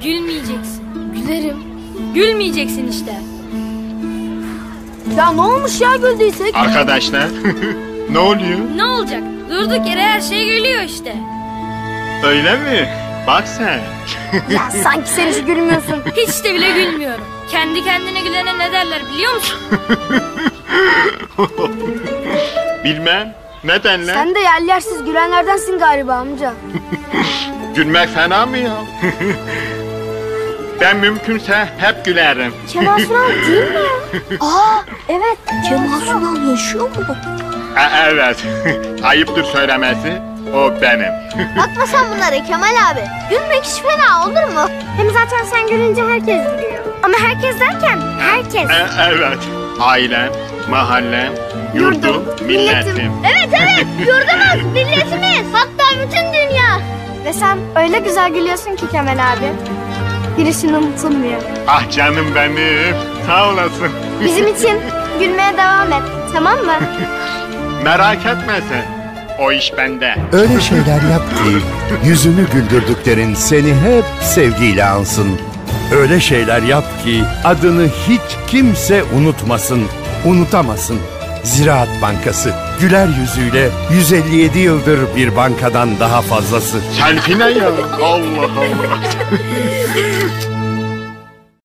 Gülmeyeceksin. Gülerim. Gülmeyeceksin işte. Ya ne olmuş ya güldüysek? Arkadaşlar ne oluyor? Ne olacak? Durduk yere her şey gülüyor işte. Öyle mi? Bak sen. Ya sanki sen hiç gülmüyorsun. Hiç de bile gülmüyorum. Kendi kendine gülene ne derler biliyor musun? Bilmem. Neden lan? Sen de yersiz gülenlerdensin galiba amca. Gülmek fena mı ya? Ben mümkünse hep gülerim. Kemal Sunal değil mi ya? Aa evet. Kemal Sunal yaşıyor mu? Evet. Ayıptır söylemesi. O benim. Bakma sen bunlara Kemal abi. Gülmek hiç fena olur mu? Hem zaten sen gülünce herkes gülüyor. Ama herkes derken herkes. Evet. Ailem, mahallem, yurdum, milletim. Evet yurdumuz, milletimiz. Hatta bütün dünya. Ve sen öyle güzel gülüyorsun ki Kemal abi. Girişin unutulmuyor. Ah canım benim. Sağ olasın. Bizim için gülmeye devam et. Tamam mı? Merak etme sen. O iş bende. Öyle şeyler yap ki yüzünü güldürdüklerin seni hep sevgiyle ansın. Öyle şeyler yap ki adını hiç kimse unutmasın, unutamasın. Ziraat Bankası, güler yüzüyle 157 yıldır bir bankadan daha fazlası. Selfie ne ya? Allah Allah.